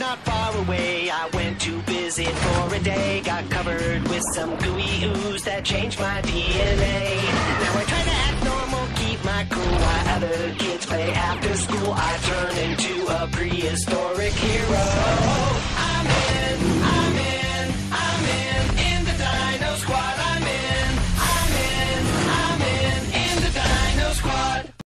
not far away. I went to visit for a day. Got covered with some gooey ooze that changed my DNA. Now I try to act normal, keep my cool while other kids play after school. I turn into a prehistoric hero.